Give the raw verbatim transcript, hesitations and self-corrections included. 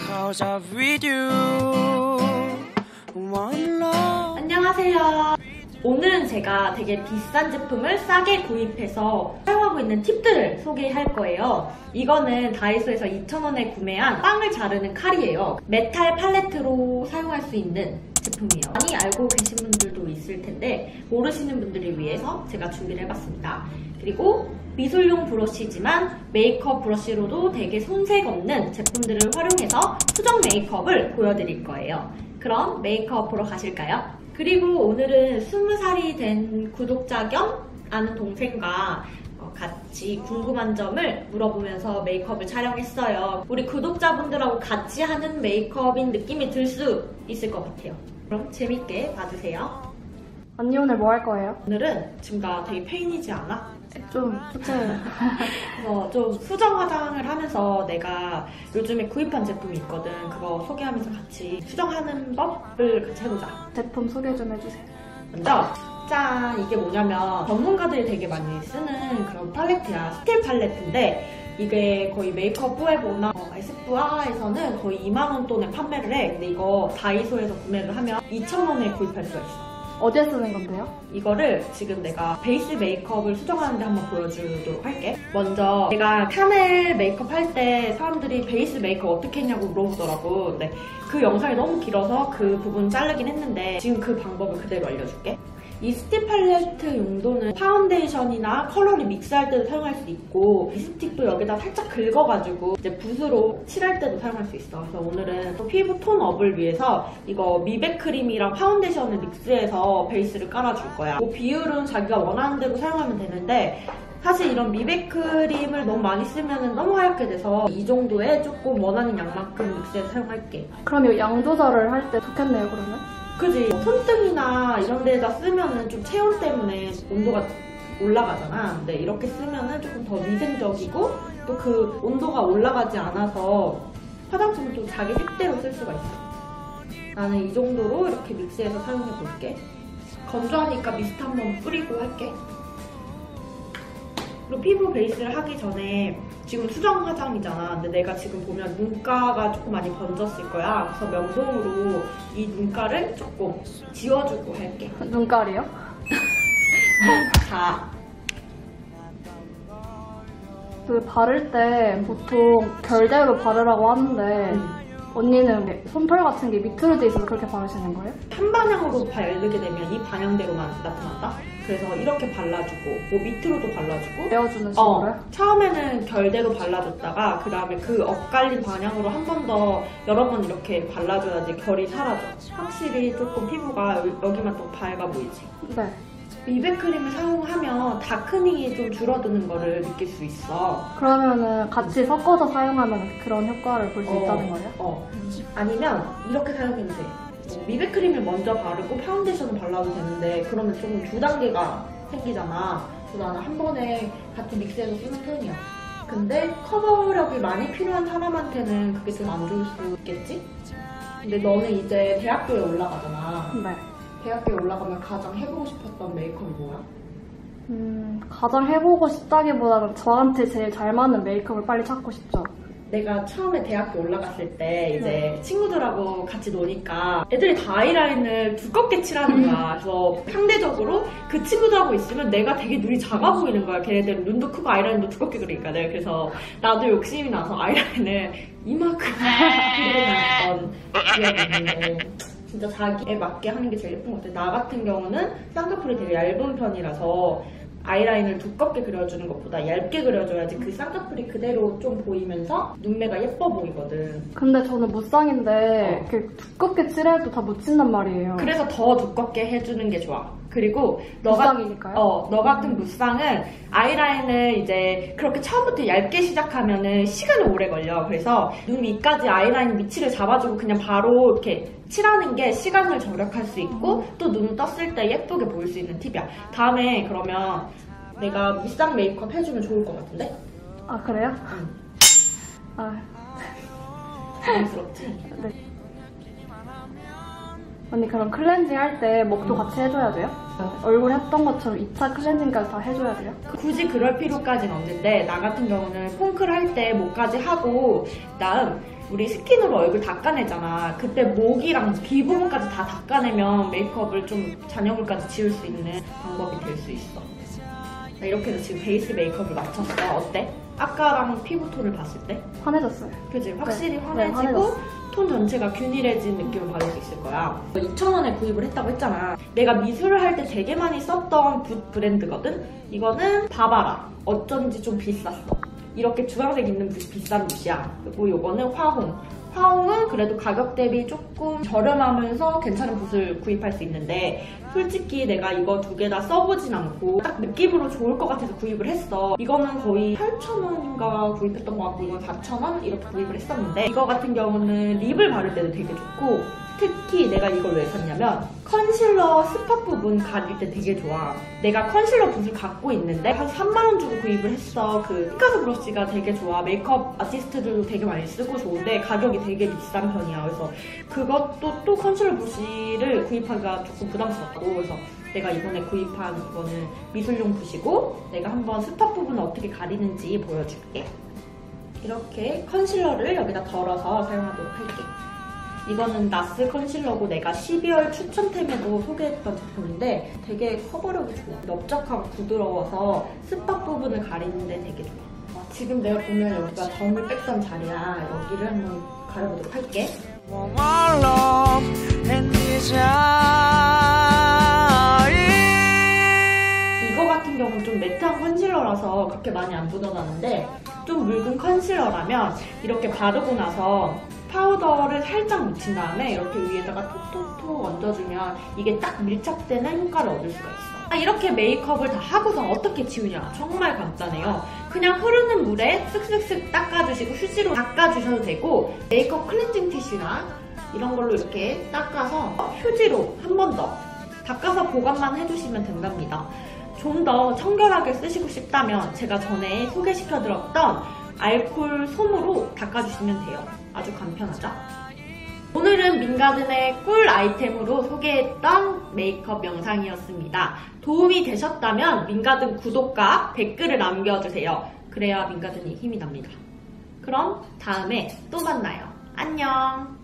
Cause I'm with you. One love. 안녕하세요. 오늘은 제가 되게 비싼 제품을 싸게 구입해서 사용하고 있는 팁들을 소개할 거예요. 이거는 다이소에서 이천 원에 구매한 빵을 자르는 칼이에요. 메탈 팔레트로 사용할 수 있는 제품이에요. 많이 알고 계신 분들도 있을 텐데 모르시는 분들을 위해서 제가 준비를 해봤습니다. 그리고 미술용 브러쉬지만 메이크업 브러쉬로도 되게 손색 없는 제품들을 활용해서 수정 메이크업을 보여드릴 거예요. 그럼 메이크업 보러 가실까요? 그리고 오늘은 스무 살이 된 구독자 겸 아는 동생과 같이 궁금한 점을 물어보면서 메이크업을 촬영했어요. 우리 구독자분들하고 같이 하는 메이크업인 느낌이 들 수 있을 것 같아요. 그럼 재밌게 봐주세요. 언니 오늘 뭐 할 거예요? 오늘은 지금 나 되게 페인이지 않아? 좀 소개해요. 그래서 좀 수정 화장을 하면서 내가 요즘에 구입한 제품이 있거든. 그거 소개하면서 같이 수정하는 법을 같이 해보자. 제품 소개 좀 해주세요. 먼저 짠! 이게 뭐냐면 전문가들이 되게 많이 쓰는 그런 팔레트야. 스틸 팔레트인데 이게 거의 메이크업 뽀에보나 어, 에스쁘아에서는 거의 이만 원 돈에 판매를 해. 근데 이거 다이소에서 구매를 하면 이천 원에 구입할 수가 있어. 어디에 쓰는 건데요? 이거를 지금 내가 베이스 메이크업을 수정하는데 한번 보여주도록 할게. 먼저 내가 카멜 메이크업 할 때 사람들이 베이스 메이크업 어떻게 했냐고 물어보더라고. 근데 그 영상이 너무 길어서 그 부분 자르긴 했는데 지금 그 방법을 그대로 알려줄게. 이 스틱 팔레트 용도는 파운데이션이나 컬러를 믹스할 때도 사용할 수 있고 립스틱도 여기다 살짝 긁어가지고 이제 붓으로 칠할 때도 사용할 수 있어. 그래서 오늘은 또 피부 톤업을 위해서 이거 미백 크림이랑 파운데이션을 믹스해서 베이스를 깔아줄 거야. 뭐 비율은 자기가 원하는 대로 사용하면 되는데 사실 이런 미백 크림을 너무 많이 쓰면 너무 하얗게 돼서 이 정도에 조금 원하는 양만큼 믹스해서 사용할게. 그럼 이 양 조절을 할 때 좋겠네요, 그러면? 그지? 손등이나 이런 데다 쓰면은 좀 체온 때문에 온도가 올라가잖아. 근데 이렇게 쓰면은 조금 더 위생적이고 또 그 온도가 올라가지 않아서 화장품을 좀 자기 색대로 쓸 수가 있어. 나는 이 정도로 이렇게 믹스해서 사용해 볼게. 건조하니까 미스트 한번 뿌리고 할게. 그리고 피부 베이스를 하기 전에 지금 수정 화장이잖아. 근데 내가 지금 보면 눈가가 조금 많이 번졌을 거야. 그래서 면봉으로 이 눈가를 조금 지워주고 할게. 눈깔이요? 자. 그 바를 때 보통 결대로 바르라고 하는데 음. 언니는 솜털 같은 게 밑으로 돼 있어서 그렇게 바르시는 거예요? 한 방향으로 바르게 되면 이 방향대로만 나타난다? 그래서 이렇게 발라주고 뭐 밑으로도 발라주고 내어주는 식으로요? 어, 처음에는 결대로 발라줬다가 그 다음에 그 엇갈린 방향으로 한 번 더 여러 번 이렇게 발라줘야지 결이 사라져. 확실히 조금 피부가 여기만 또 밝아 보이지? 네. 미백 크림을 사용하면 다크닝이 좀 줄어드는 거를 느낄 수 있어. 그러면은 같이 섞어서 사용하면 그런 효과를 볼 수 어, 있다는 거예요? 어. 음. 아니면 이렇게 사용해도 돼. 뭐 미백 크림을 먼저 바르고 파운데이션을 발라도 되는데 그러면 조금 두 단계가 생기잖아. 그래서 나는 한 번에 같이 믹스해서 쓰는 편이야. 근데 커버력이 많이 필요한 사람한테는 그게 좀 안 좋을 수 있겠지? 근데 너는 이제 대학교에 올라가잖아. 네. 대학교에 올라가면 가장 해보고 싶었던 메이크업이 뭐야? 음, 가장 해보고 싶다기보다는 저한테 제일 잘 맞는 메이크업을 빨리 찾고 싶죠. 내가 처음에 대학교 올라갔을 때 이제 네. 친구들하고 같이 노니까 애들이 다 아이라인을 두껍게 칠하는 거야. 그래서 상대적으로 그 친구들하고 있으면 내가 되게 눈이 작아 보이는 거야. 걔네들은 눈도 크고 아이라인도 두껍게 그리니까. 내가 그래서 나도 욕심이 나서 아이라인을 이만큼 그리고 다녔던 기억이 있는데 진짜 자기에 맞게 하는 게 제일 예쁜 것 같아. 나 같은 경우는 쌍꺼풀이 되게 얇은 편이라서 아이라인을 두껍게 그려주는 것보다 얇게 그려줘야지 그 쌍꺼풀이 그대로 좀 보이면서 눈매가 예뻐 보이거든. 근데 저는 무쌍인데 어. 이렇게 두껍게 칠해도 다 묻힌단 말이에요. 그래서 더 두껍게 해주는 게 좋아. 그리고 너, 무쌍이니까요? 어, 너 같은 무쌍은 아이라인을 이제 그렇게 처음부터 얇게 시작하면은 시간이 오래 걸려. 그래서 눈 위까지 아이라인 위치를 잡아주고 그냥 바로 이렇게 칠하는 게 시간을 절약할 수 있고 또 눈 떴을 때 예쁘게 보일 수 있는 팁이야. 다음에 그러면 내가 무쌍 메이크업 해주면 좋을 것 같은데? 아, 그래요? 응. 아, 부담스럽지? 네. 언니 그럼 클렌징 할 때 목도 같이 해줘야 돼요? 얼굴 했던 것처럼 이 차 클렌징까지 다 해줘야 돼요? 굳이 그럴 필요까지는 없는데 나 같은 경우는 폼클 할 때 목까지 하고 그다음 우리 스킨으로 얼굴 닦아내잖아. 그때 목이랑 피부 부분까지 다 닦아내면 메이크업을 좀 잔여물까지 지울 수 있는 방법이 될 수 있어. 나 이렇게 해서 지금 베이스 메이크업을 마쳤어. 어때? 아까랑 피부톤을 봤을 때? 환해졌어요. 그치? 확실히 네, 환해지고 네, 환해졌어. 톤 전체가 균일해진 느낌을 받을 수 있을 거야. 이천 원에 구입을 했다고 했잖아. 내가 미술을 할 때 되게 많이 썼던 붓 브랜드거든? 이거는 바바라. 어쩐지 좀 비쌌어. 이렇게 주황색 있는 붓이 비싼 붓이야. 그리고 이거는 화홍. 화홍은 그래도 가격 대비 조금 저렴하면서 괜찮은 붓을 구입할 수 있는데 솔직히 내가 이거 두 개 다 써보진 않고 딱 느낌으로 좋을 것 같아서 구입을 했어. 이거는 거의 팔천 원인가 구입했던 것 같고 이건 사천 원 이렇게 구입을 했었는데 이거 같은 경우는 립을 바를 때도 되게 좋고 특히 내가 이걸 왜 샀냐면 컨실러 스팟 부분 가릴 때 되게 좋아. 내가 컨실러 붓을 갖고 있는데 한 삼만 원 주고 구입을 했어. 그 피카소 브러쉬가 되게 좋아. 메이크업 아티스트들도 되게 많이 쓰고 좋은데 가격이 되게 비싼 편이야. 그래서 그것도 또 컨실러 브러쉬를 구입하기가 조금 부담스럽고 그래서 내가 이번에 구입한 이거는 미술용 붓이고 내가 한번 스팟 부분을 어떻게 가리는지 보여줄게. 이렇게 컨실러를 여기다 덜어서 사용하도록 할게. 이거는 나스 컨실러고 내가 십이월 추천템에도 소개했던 제품인데 되게 커버력이 좋아. 넓적하고 부드러워서 스팟 부분을 가리는데 되게 좋아. 지금 내가 보면 여기가 점을 뺐던 자리야. 여기를 한번 가려보도록 할게. 이거 같은 경우는 좀 매트한 컨실러라서 그렇게 많이 안 묻어나는데 좀 묽은 컨실러라면 이렇게 바르고 나서 파우더를 살짝 묻힌 다음에 이렇게 위에다가 톡톡톡 얹어주면 이게 딱 밀착되는 효과를 얻을 수가 있어. 이렇게 메이크업을 다 하고서 어떻게 지우냐? 정말 간단해요. 그냥 흐르는 물에 쓱쓱쓱 닦아주시고 휴지로 닦아주셔도 되고 메이크업 클렌징 티슈나 이런 걸로 이렇게 닦아서 휴지로 한 번 더 닦아서 보관만 해주시면 된답니다. 좀 더 청결하게 쓰시고 싶다면 제가 전에 소개시켜드렸던 알콜 솜으로 닦아주시면 돼요. 아주 간편하죠? 오늘은 민가든의 꿀 아이템으로 소개했던 메이크업 영상이었습니다. 도움이 되셨다면 민가든 구독과 댓글을 남겨주세요. 그래야 민가든이 힘이 납니다. 그럼 다음에 또 만나요. 안녕!